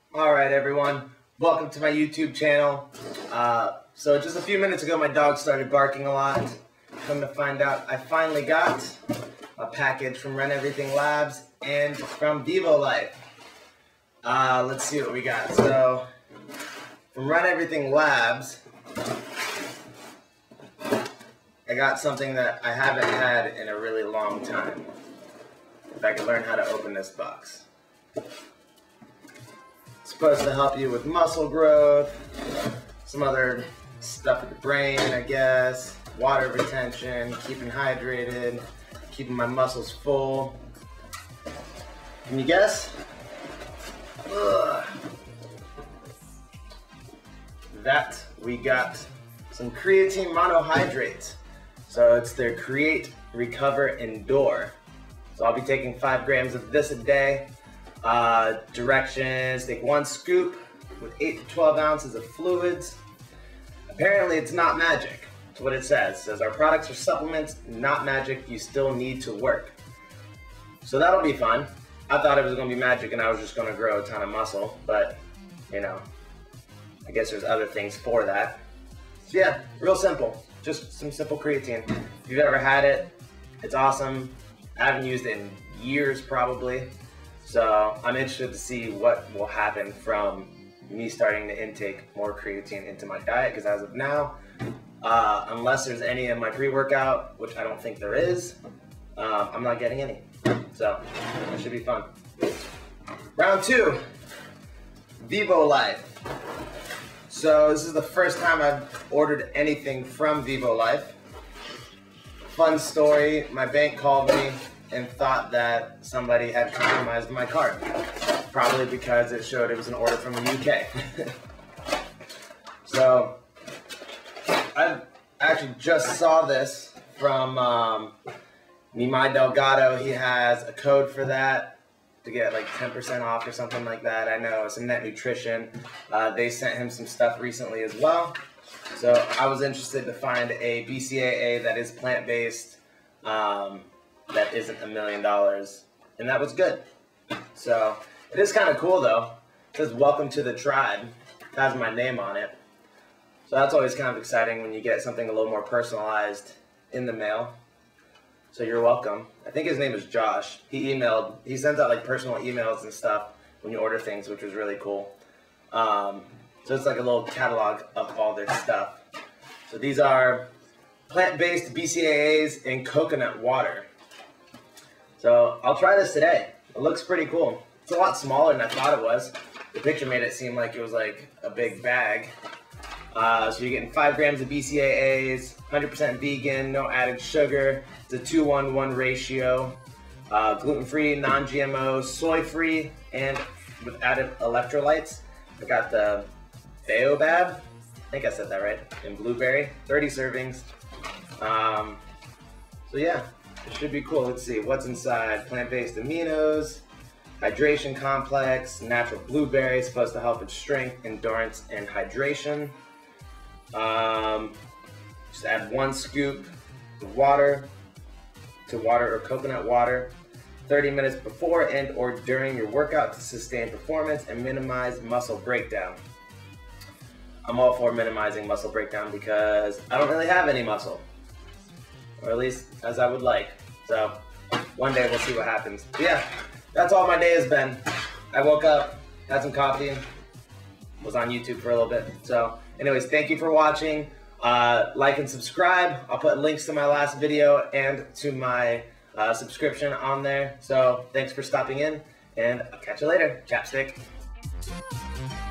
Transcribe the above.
Alright everyone, welcome to my YouTube channel. So just a few minutes ago my dog started barking a lot. Come to find out I finally got a package from Run Everything Labs and from VivoLife. Let's see what we got. So from Run Everything Labs, I got something that I haven't had in a really long time. If I could learn how to open this box. Supposed to help you with muscle growth, some other stuff with the brain, I guess, water retention, keeping hydrated, keeping my muscles full. Can you guess? That we got some creatine monohydrate. So it's their Create, Recover, Endure. So I'll be taking 5 grams of this a day. Directions: take 1 scoop with 8 to 12 ounces of fluids. Apparently it's not magic. That's what it says. It says our products are supplements, not magic. You still need to work. So that'll be fun. I thought it was going to be magic and I was just going to grow a ton of muscle, but you know, I guess there's other things for that. So yeah, real simple. Just some simple creatine. If you've ever had it, it's awesome. I haven't used it in years probably. So I'm interested to see what will happen from me starting to intake more creatine into my diet, because as of now, unless there's any in my pre-workout, which I don't think there is, I'm not getting any. So that should be fun. Round 2, VivoLife. So this is the first time I've ordered anything from VivoLife. Fun story, my bank called me and thought that somebody had compromised my card. Probably because it showed it was an order from the UK. So, I actually just saw this from Nimai Delgado. He has a code for that to get like 10% off or something like that. I know it's Net Nutrition. They sent him some stuff recently as well. So I was interested to find a BCAA that is plant-based, that isn't $1 million, and that was good. So it is kind of cool though. It says welcome to the tribe. It has my name on it. So that's always kind of exciting when you get something a little more personalized in the mail. So you're welcome. I think his name is Josh. He sends out like personal emails and stuff when you order things, which was really cool. So it's like a little catalog of all their stuff. So these are plant-based BCAAs in coconut water. So I'll try this today. It looks pretty cool. It's a lot smaller than I thought it was. The picture made it seem like it was like a big bag. So you're getting 5 grams of BCAAs, 100% vegan, no added sugar. It's a 2-1-1 ratio. Gluten-free, non-GMO, soy-free, and with added electrolytes. I got the Baobab, I think I said that right, and blueberry, 30 servings. So yeah, it should be cool. Let's see, what's inside? Plant-based aminos, hydration complex, natural blueberry, supposed to help with strength, endurance, and hydration. Just add 1 scoop of water or coconut water 30 minutes before and or during your workout to sustain performance and minimize muscle breakdown. I'm all for minimizing muscle breakdown because I don't really have any muscle, or at least as I would like. So one day we'll see what happens. But yeah, that's all my day has been. I woke up, had some coffee, was on YouTube for a little bit. So anyways, thank you for watching. Like and subscribe. I'll put links to my last video and to my subscription on there. So thanks for stopping in, and I'll catch you later. Chapstick.